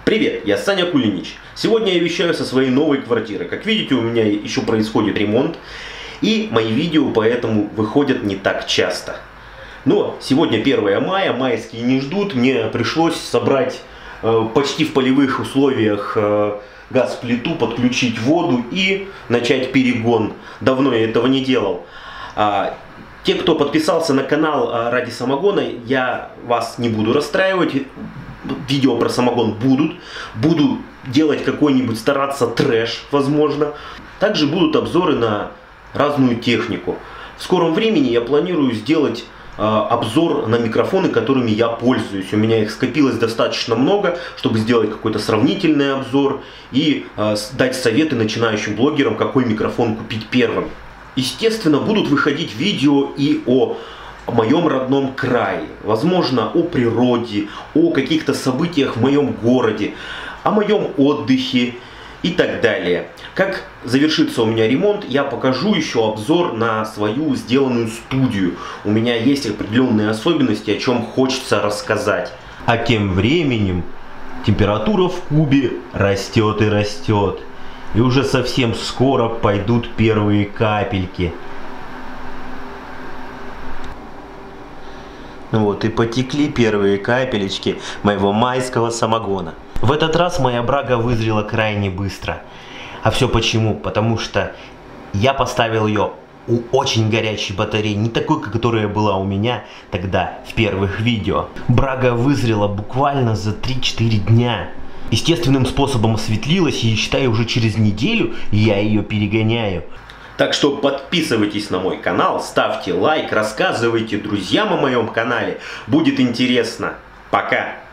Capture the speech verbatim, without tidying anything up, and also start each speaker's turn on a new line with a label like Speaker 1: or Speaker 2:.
Speaker 1: Привет, я Саня Кулинич. Сегодня я вещаю со своей новой квартиры. Как видите, у меня еще происходит ремонт, и мои видео поэтому выходят не так часто. Но сегодня первое мая, майские не ждут, мне пришлось собрать э, почти в полевых условиях э, газ-плиту, подключить воду и начать перегон. Давно я этого не делал. А, те, кто подписался на канал ради самогона, я вас не буду расстраивать. Видео про самогон будут. Буду делать какой-нибудь, стараться трэш, возможно. Также будут обзоры на разную технику. В скором времени я планирую сделать э, обзор на микрофоны, которыми я пользуюсь. У меня их скопилось достаточно много, чтобы сделать какой-то сравнительный обзор и э, дать советы начинающим блогерам, какой микрофон купить первым. Естественно, будут выходить видео и о о моем родном крае, возможно, о природе, о каких-то событиях в моем городе, о моем отдыхе и так далее. Как завершится у меня ремонт, я покажу еще обзор на свою сделанную студию. У меня есть определенные особенности, о чем хочется рассказать. А тем временем температура в Кубе растет и растет. И уже совсем скоро пойдут первые капельки. Вот и потекли первые капелечки моего майского самогона. В этот раз моя брага вызрела крайне быстро. А все почему? Потому что я поставил ее у очень горячей батареи, не такой, которая была у меня тогда в первых видео. Брага вызрела буквально за три-четыре дня. Естественным способом осветлилась, и считаю, уже через неделю я ее перегоняю. Так что подписывайтесь на мой канал, ставьте лайк, рассказывайте друзьям о моем канале. Будет интересно. Пока!